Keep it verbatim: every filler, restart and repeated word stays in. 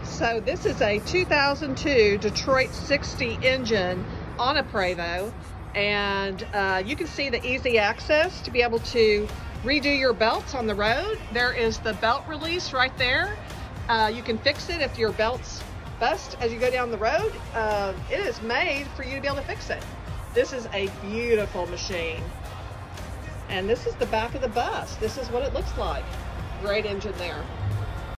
So this is a two thousand two Detroit sixty engine on a Prevost, and uh, you can see the easy access to be able to redo your belts on the road. There is the belt release right there. Uh, you can fix it if your belts bust as you go down the road. Uh, it is made for you to be able to fix it. This is a beautiful machine. And this is the back of the bus. This is what it looks like. Great engine there.